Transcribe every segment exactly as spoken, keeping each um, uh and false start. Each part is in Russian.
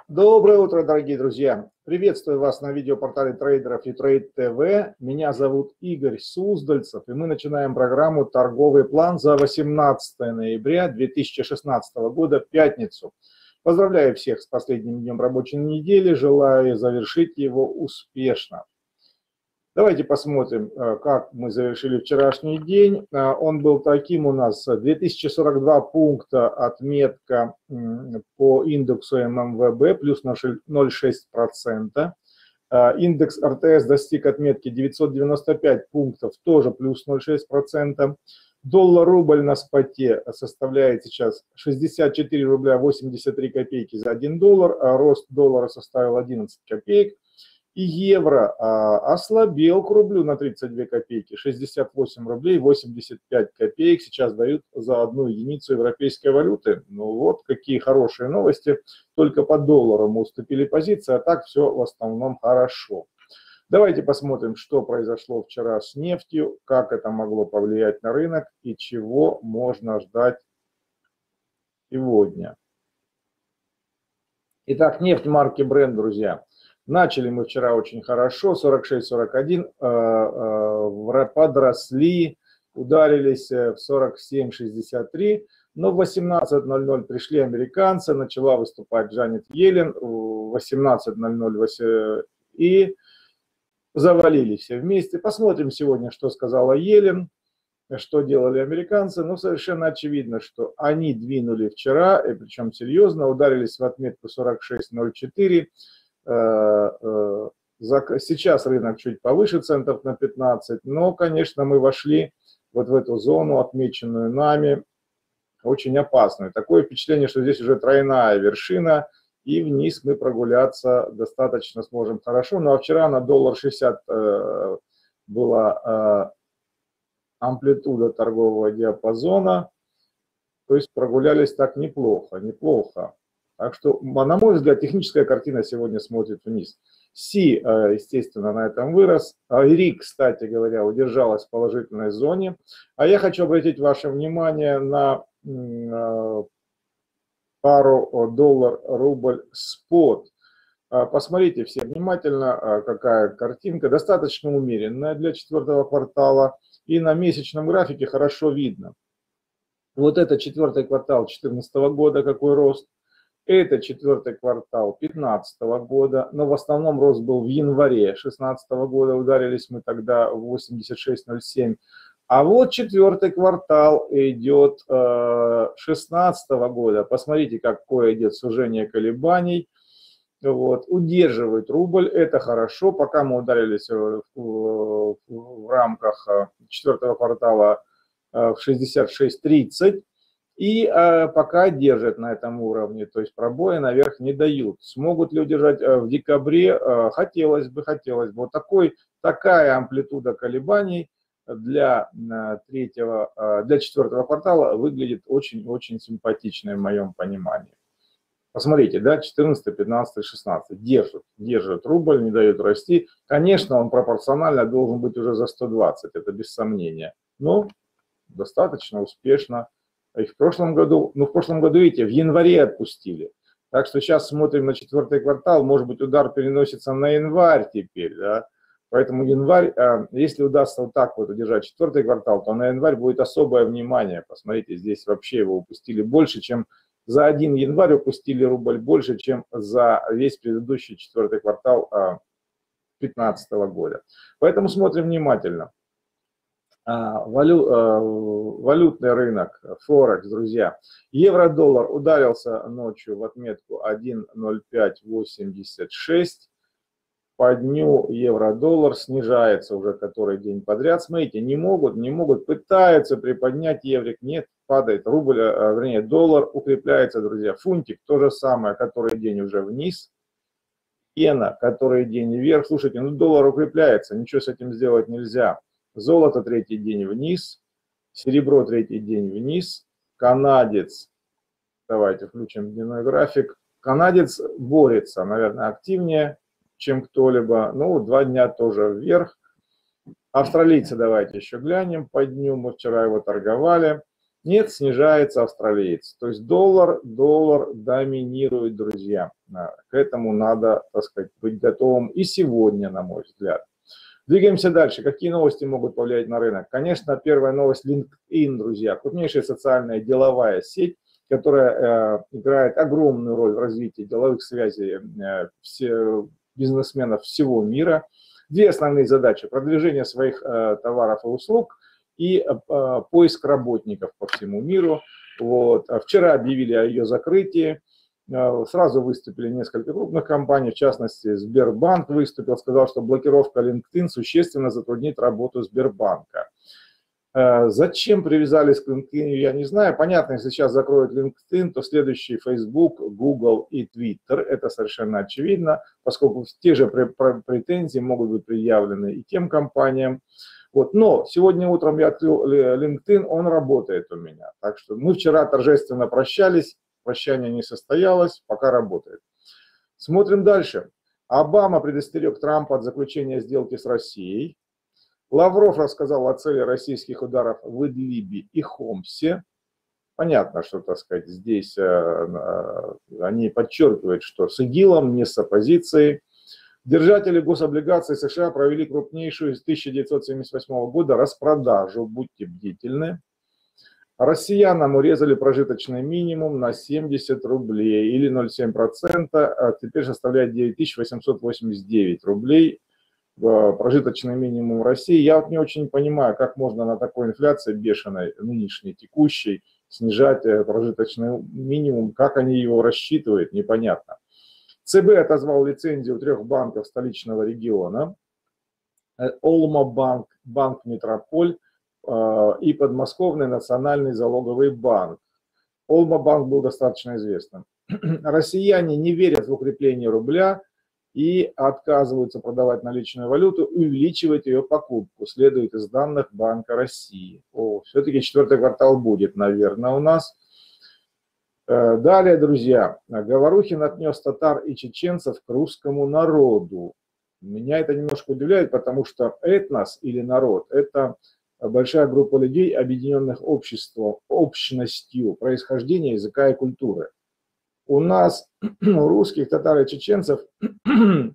Доброе утро, дорогие друзья! Приветствую вас на видеопортале трейдеров Utrade тэ вэ. Меня зовут Игорь Суздальцев, и мы начинаем программу «Торговый план» за восемнадцатое ноября две тысячи шестнадцатого года, пятницу. Поздравляю всех с последним днем рабочей недели, желаю завершить его успешно. Давайте посмотрим, как мы завершили вчерашний день. Он был таким у нас: две тысячи сорок два пункта отметка по индексу эм эм вэ бэ, плюс ноль целых шесть десятых процента. Индекс эр тэ эс достиг отметки девятьсот девяносто пять пунктов, тоже плюс ноль целых шесть десятых процента. Доллар-рубль на споте составляет сейчас шестьдесят четыре рубля восемьдесят три копейки за один доллар, а рост доллара составил одиннадцать копеек. И евро а, ослабел к рублю на тридцать две копейки, шестьдесят восемь рублей восемьдесят пять копеек сейчас дают за одну единицу европейской валюты. Ну вот какие хорошие новости, только по доллару мы уступили позиции, а так все в основном хорошо. Давайте посмотрим, что произошло вчера с нефтью, как это могло повлиять на рынок и чего можно ждать сегодня. Итак, нефть марки Brent, друзья. Начали мы вчера очень хорошо, сорок шесть сорок один, подросли, ударились в сорок семь шестьдесят три, но в восемнадцать ноль ноль пришли американцы, начала выступать Джанет Йеллен, в восемнадцать ноль ноль и завалили все вместе. Посмотрим сегодня, что сказала Йеллен, что делали американцы. Ну, совершенно очевидно, что они двинули вчера, и причем серьезно, ударились в отметку сорок шесть ноль четыре. Сейчас рынок чуть повыше, центов на пятнадцать, но, конечно, мы вошли вот в эту зону, отмеченную нами, очень опасную. Такое впечатление, что здесь уже тройная вершина, и вниз мы прогуляться достаточно сможем хорошо. Ну а вчера на доллар шестьдесят была амплитуда торгового диапазона, то есть прогулялись так неплохо, неплохо. Так что, на мой взгляд, техническая картина сегодня смотрит вниз. Си, естественно, на этом вырос. РИ, кстати говоря, удержалась в положительной зоне. А я хочу обратить ваше внимание на пару доллар-рубль спот. Посмотрите все внимательно, какая картинка. Достаточно умеренная для четвертого квартала. И на месячном графике хорошо видно. Вот это четвертый квартал две тысячи четырнадцатого года, какой рост. Это четвертый квартал две тысячи пятнадцатого года, но в основном рост был в январе две тысячи шестнадцатого года, ударились мы тогда в восемьдесят шесть ноль семь. А вот четвертый квартал идет две тысячи шестнадцатого года, посмотрите, какое идет сужение колебаний, вот, удерживает рубль, это хорошо, пока мы ударились в, в, в рамках четвертого квартала в шестьдесят шесть тридцать. И э, пока держат на этом уровне, то есть пробои наверх не дают. Смогут ли удержать э, в декабре? Э, хотелось бы, хотелось бы. Вот такой, такая амплитуда колебаний для, э, третьего, э, для четвертого квартала выглядит очень-очень симпатичной в моем понимании. Посмотрите, да, четырнадцатый, пятнадцатый, шестнадцатый держат, держат рубль, не дают расти. Конечно, он пропорционально должен быть уже за сто двадцать, это без сомнения. Но достаточно успешно. Их в прошлом году, ну в прошлом году, видите, в январе отпустили. Так что сейчас смотрим на четвертый квартал, может быть, удар переносится на январь теперь, да. Поэтому январь, если удастся вот так вот удержать четвертый квартал, то на январь будет особое внимание. Посмотрите, здесь вообще его упустили больше, чем за один январь упустили рубль, больше, чем за весь предыдущий четвертый квартал две тысячи пятнадцатого года. Поэтому смотрим внимательно. Валю, валютный рынок, Форекс, друзья. Евро-доллар ударился ночью в отметку один ноль пять восемьдесят шесть. По дню евро-доллар снижается уже который день подряд. Смотрите, не могут, не могут, пытаются приподнять еврик, нет, падает рубль, вернее, доллар укрепляется, друзья. Фунтик то же самое, который день уже вниз. Иена, который день вверх. Слушайте, ну доллар укрепляется, ничего с этим сделать нельзя. Золото третий день вниз, серебро третий день вниз, канадец, давайте включим дневной график, канадец борется, наверное, активнее, чем кто-либо, ну, два дня тоже вверх. Австралийцы давайте еще глянем, по дню мы вчера его торговали, Нет, снижается австралиец. То есть доллар, доллар доминирует, друзья. К этому надо, так сказать, быть готовым и сегодня, на мой взгляд. Двигаемся дальше. Какие новости могут повлиять на рынок? Конечно, первая новость LinkedIn, друзья. Крупнейшая социальная деловая сеть, которая э, играет огромную роль в развитии деловых связей э, все, бизнесменов всего мира. Две основные задачи: продвижение своих э, товаров и услуг и э, поиск работников по всему миру. Вот. Вчера объявили о ее закрытии. Сразу выступили несколько крупных компаний, в частности, Сбербанк выступил, сказал, что блокировка LinkedIn существенно затруднит работу Сбербанка. Зачем привязались к LinkedIn, я не знаю. Понятно, если сейчас закроют LinkedIn, то следующий Facebook, Google и Twitter. Это совершенно очевидно, поскольку те же претензии могут быть предъявлены и тем компаниям. Вот. Но сегодня утром я открыл LinkedIn, он работает у меня. Так что мы вчера торжественно прощались. Прощание не состоялось, пока работает. Смотрим дальше. Обама предостерег Трампа от заключения сделки с Россией. Лавров рассказал о цели российских ударов в Идлибе и Хомсе. Понятно, что, так сказать, здесь э, они подчеркивают, что с ИГИЛом, не с оппозицией. Держатели гособлигаций США провели крупнейшую с тысяча девятьсот семьдесят восьмого года распродажу. Будьте бдительны. Россиянам урезали прожиточный минимум на семьдесят рублей или ноль целых семь десятых процента, а теперь составляет девять тысяч восемьсот восемьдесят девять рублей прожиточный минимум в России. Я вот не очень понимаю, как можно на такой инфляции бешеной, нынешней, текущей, снижать прожиточный минимум, как они его рассчитывают, непонятно. ЦБ отозвал лицензию трех банков столичного региона: Олма банк, Банк Метрополь и Подмосковный национальный залоговый банк. Олма банк был достаточно известным. Россияне не верят в укрепление рубля и отказываются продавать наличную валюту и увеличивать ее покупку, следует из данных Банка России. О, все-таки четвертый квартал будет, наверное, у нас. Далее, друзья, Говорухин отнес татар и чеченцев к русскому народу. Меня это немножко удивляет, потому что этнос или народ – это большая группа людей, объединенных обществом, общностью происхождения, языка и культуры. У нас, у русских, татар и чеченцев, ну,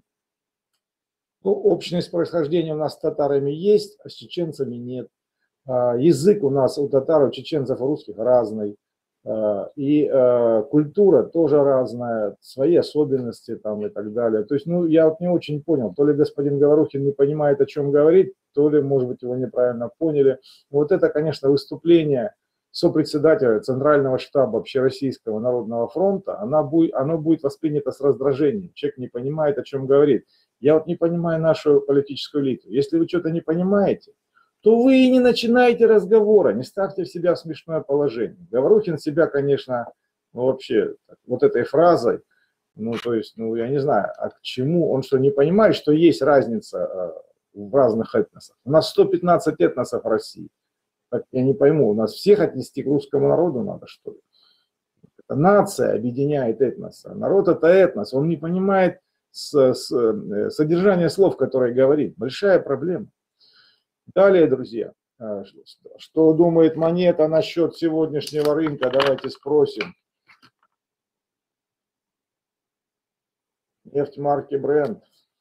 общность происхождения у нас с татарами есть, а с чеченцами нет. Язык у нас у татар, у чеченцев, у русских разный. И культура тоже разная, свои особенности там и так далее. То есть, ну, я вот не очень понял, то ли господин Говорухин не понимает, о чем говорит, то ли, может быть, его неправильно поняли. Вот это, конечно, выступление сопредседателя Центрального штаба Общероссийского народного фронта, она будет, оно будет воспринято с раздражением. Человек не понимает, о чем говорит. Я вот не понимаю нашу политическую элиту. Если вы что-то не понимаете, то вы и не начинаете разговора, не ставьте себя в смешное положение. Говорухин себя, конечно, ну, вообще, вот этой фразой, ну, то есть, ну, я не знаю, а к чему, он что, не понимает, что есть разница в разных этносах? У нас сто пятнадцать этносов в России. Так я не пойму, у нас всех отнести к русскому народу надо, что ли? Это нация объединяет этносы. Народ – это этнос, он не понимает с, с, содержание слов, которые говорит. Большая проблема. Далее, друзья, что думает монета насчет сегодняшнего рынка? Давайте спросим. Нефть марки Brent.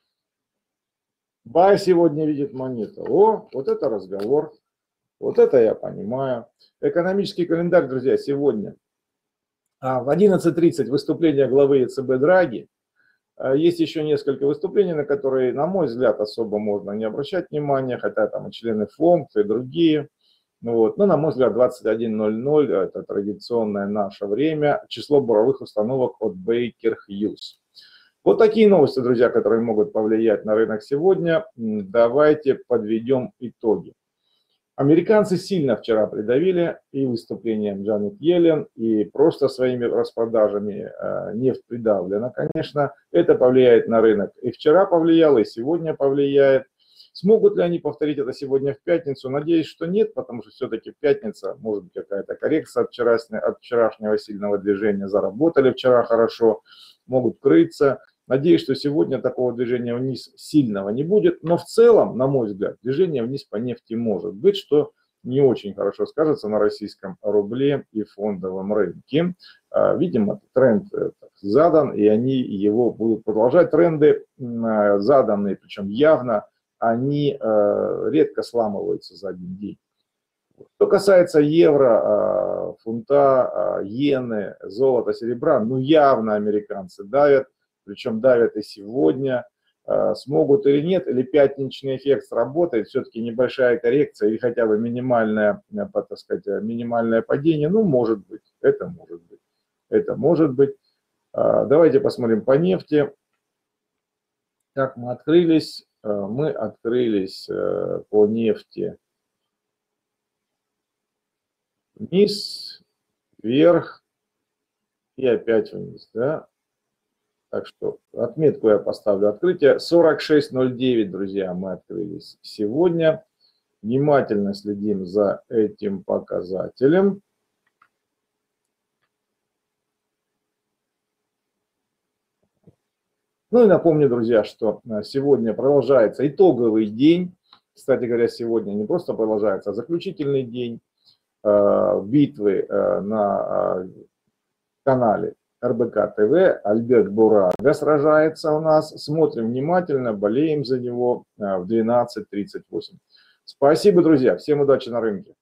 Бай сегодня видит монета. О, вот это разговор. Вот это я понимаю. Экономический календарь, друзья, сегодня. В одиннадцать тридцать выступление главы ЕЦБ Драги. Есть еще несколько выступлений, на которые, на мой взгляд, особо можно не обращать внимания, хотя там и члены ФОМС, и другие. Ну, вот. Но, на мой взгляд, двадцать один ноль ноль – это традиционное наше время, число буровых установок от Baker Hughes. Вот такие новости, друзья, которые могут повлиять на рынок сегодня. Давайте подведем итоги. Американцы сильно вчера придавили и выступлением Джанет Йеллен, и просто своими распродажами. Нефть придавлена, конечно. Это повлияет на рынок. И вчера повлияло, и сегодня повлияет. Смогут ли они повторить это сегодня в пятницу? Надеюсь, что нет, потому что все-таки пятница, может быть, какая-то коррекция от вчерашнего, от вчерашнего сильного движения. Заработали вчера хорошо, могут крыться. Надеюсь, что сегодня такого движения вниз сильного не будет, но в целом, на мой взгляд, движение вниз по нефти может быть, что не очень хорошо скажется на российском рубле и фондовом рынке. Видимо, тренд задан, и они его будут продолжать. Тренды заданные, причем явно, они редко сламываются за один день. Что касается евро, фунта, иены, золота, серебра, ну явно американцы давят, причем давят и сегодня. Смогут или нет, или пятничный эффект сработает, все-таки небольшая коррекция или хотя бы минимальное, так сказать, минимальное падение, ну может быть, это может быть, это может быть. Давайте посмотрим по нефти. Так, мы открылись, мы открылись по нефти вниз, вверх и опять вниз, да. Так что отметку я поставлю. Открытие сорок шесть ноль девять, друзья, мы открылись сегодня. Внимательно следим за этим показателем. Ну и напомню, друзья, что сегодня продолжается итоговый день. Кстати говоря, сегодня не просто продолжается, а заключительный день битвы на канале эр бэ ка тэ вэ. Альберт Бурага сражается у нас. Смотрим внимательно, болеем за него в двенадцать тридцать восемь. Спасибо, друзья. Всем удачи на рынке.